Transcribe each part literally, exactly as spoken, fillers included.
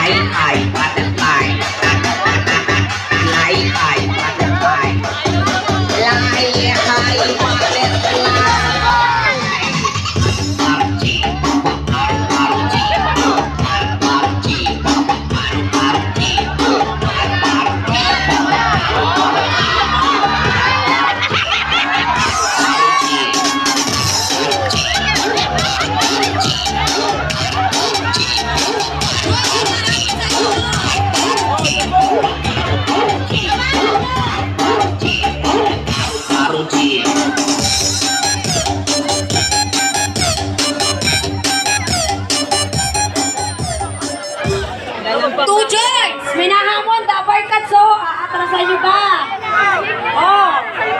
Two joints! May nahamon, the uppercuts, so aatrasan nyo ba? Oh!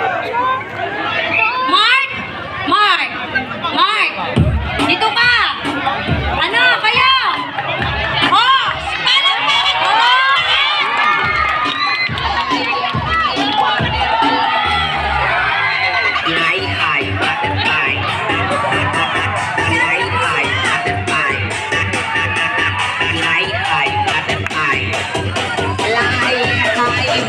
Mark! Mark! Mark! Dito ka! Ano? Kayo! Oh! Paano ba? High, high, butterfly. High, high, butterfly. High, high, butterfly. High, high,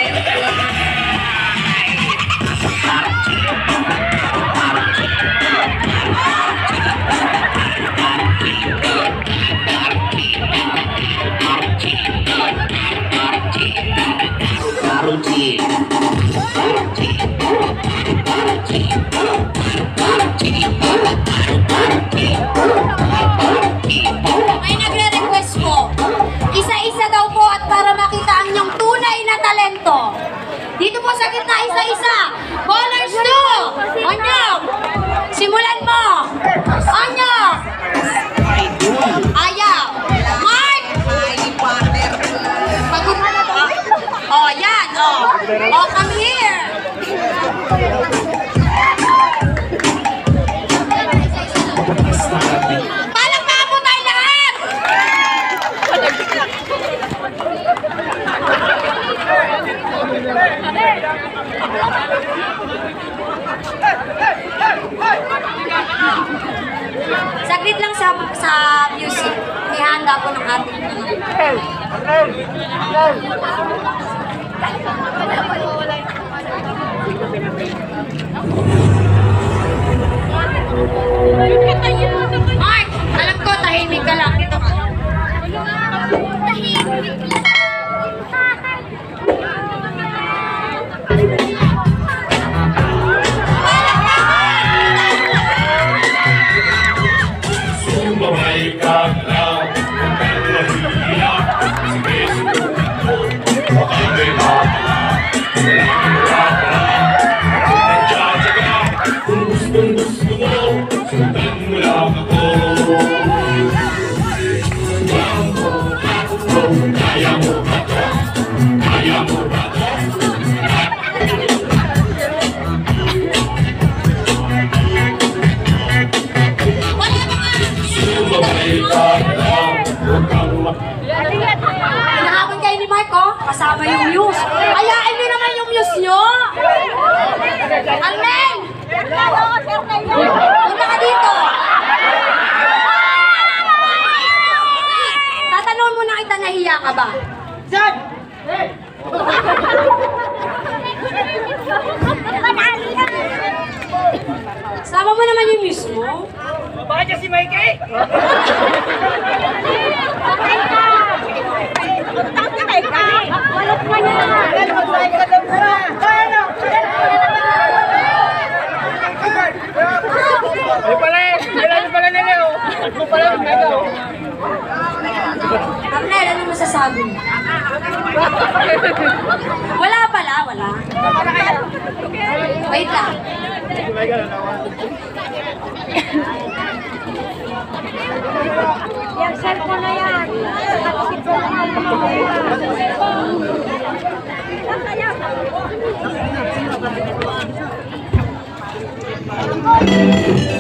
May nagre-request po. Isa-isa daw po at para makita ang inyong tunay na talento. Dito po sa gitna, isa-isa. Ballers two! Anyong! Simulan mo! Anyong! Ayaw! Mark! Pagod mo na ba? Oh, yan! Oh, oh come here! Palakpakan po tayo lahat! Saglit lang sa sa music. Ihanda po ng ating Mark, alam ko, tahimik ka lang. Dito ka. Tahimik lang. Sumabay ka lang, huwag kang mahihiyak. Sige, sumunod mo, baka may mapala. Walang mapala, nagtsatsaga. Kung gustong gusto mo, sundan mo lang ako. Sundan mo ako, kaya mo ba to? Kaya mo ba to? Hinahabol kayo ni Mark, oh. Kasama yung muse. Ayain nyo naman yung muse nyo. Arlen! Punta ka dito. Tatanungin mo na kita, nahiya ka ba? Saan? Sama mo naman yung muse mo. Bakit niya si Mikey? Walot ka niya. Ay pala eh! Kailan pala nila oh! At mo pala yung mega oh! Arnel, ano masasabi mo? Wala pala, wala. Wait lang. Yung cellphone na yan. Kaya